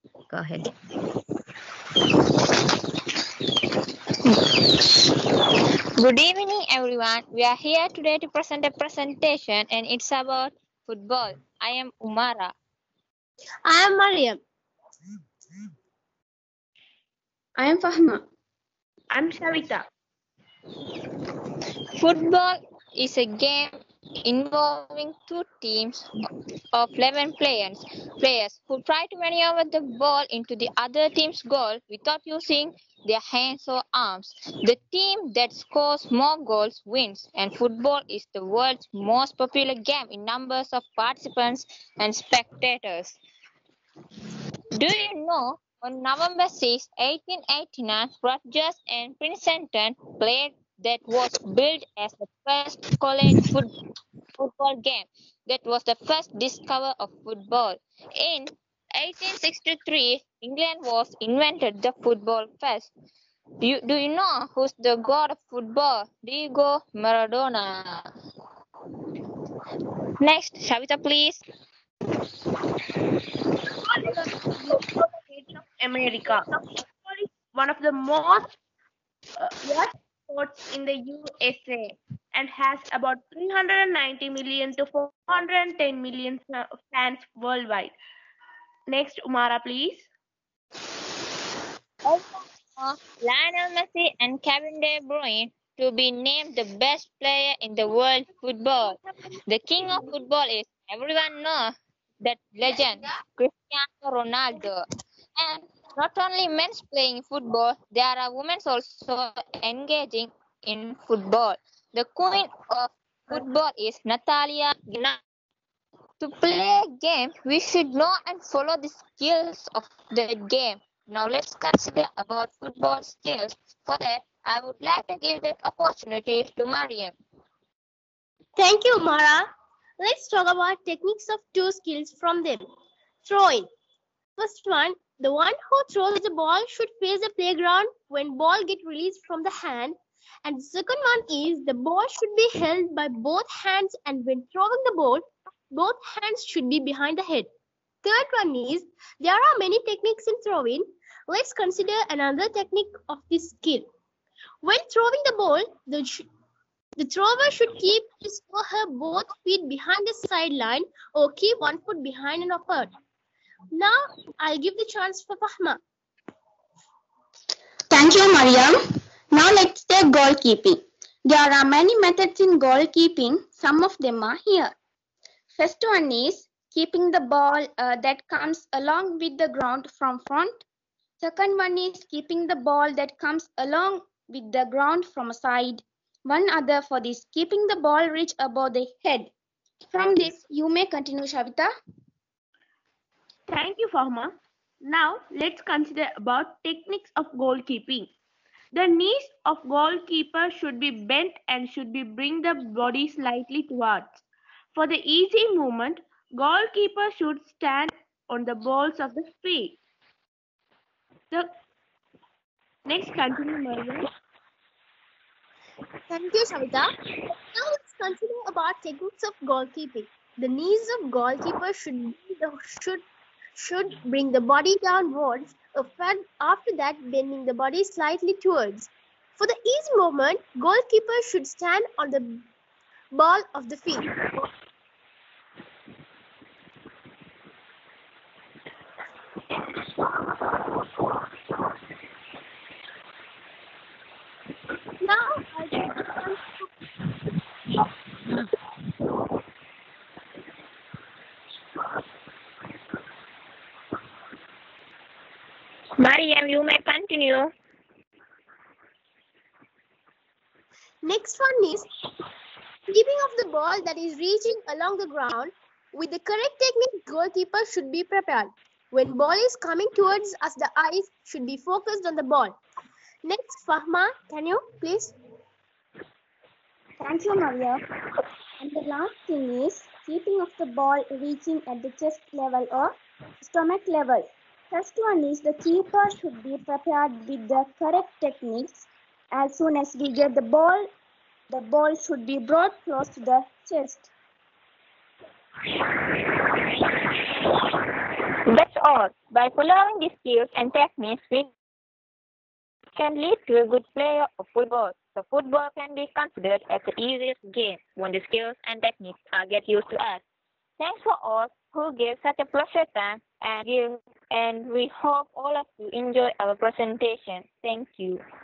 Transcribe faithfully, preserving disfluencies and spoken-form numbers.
Go ahead. Good evening, everyone. We are here today to present a presentation, and it's about football. I am Umara. I am Mariam. I am Fahma. I am Shavita. Football is a game involving two teams of eleven players, players who try to maneuver the ball into the other team's goal without using their hands or arms. The team that scores more goals wins, and football is the world's most popular game in numbers of participants and spectators. Do you know, on November sixth, eighteen eighty-nine, Rutgers and Princeton played that was billed as the first college foot, football game. That was the first discovery of football. In eighteen sixty-three, England was invented the football first. Do you, do you know who's the god of football? Diego Maradona. Next, Shavita, please. America. Football is one of the most uh, watched sports in the U S A and has about three hundred ninety million to four hundred ten million fans worldwide. Next, Umara, please. Lionel Messi and Kevin De Bruyne to be named the best player in the world football. The king of football is, everyone knows that legend, Cristiano Ronaldo. And not only men playing football, there are women also engaging in football. The queen of football is Natalia Gina. To play a game, we should know and follow the skills of the game. Now let's consider about football skills. For that, I would like to give that opportunity to Mariam. Thank you, Mara. Let's talk about techniques of two skills from them. Throwing. First one, the one who throws the ball should face the playground when ball get released from the hand. And the second one is the ball should be held by both hands, and when throwing the ball, both hands should be behind the head. Third one is there are many techniques in throwing. Let's consider another technique of this skill. When throwing the ball, the, the thrower should keep his or her both feet behind the sideline or keep one foot behind and apart. Now I'll give the chance for Fahma. Thank you, Mariam. Now let's take goalkeeping. There are many methods in goalkeeping. Some of them are here. First one is keeping the ball uh, that comes along with the ground from front. Second one is keeping the ball that comes along with the ground from a side. One other for this, keeping the ball reach above the head. From this, you may continue, Shavita. Thank you, Fahma. Now let's consider about techniques of goalkeeping. The knees of goalkeeper should be bent and should be bring the body slightly towards. For the easy movement, goalkeeper should stand on the balls of the feet. The next, continue, Maria. Thank you, Shavita. Now let's consider about techniques of goalkeeping. The knees of goalkeeper should be the, should should bring the body downwards. After that, bending the body slightly towards. For the easy movement, goalkeeper should stand on the ball of the feet. Now, Mariam, you may continue. Next one is keeping of the ball that is reaching along the ground. With the correct technique, goalkeeper should be prepared. When ball is coming towards us, the eyes should be focused on the ball. Next, Fahma, can you please? Thank you, Maria. And the last thing is keeping of the ball reaching at the chest level or stomach level. First one is the keeper should be prepared with the correct techniques. As soon as we get the ball, the ball should be brought close to the chest. That's all. By following these skills and techniques, we can lead to a good player of football. So football can be considered as the easiest game when the skills and techniques are get used to us. Thanks for all who gave such a pleasure time and give, and we hope all of you enjoy our presentation. Thank you.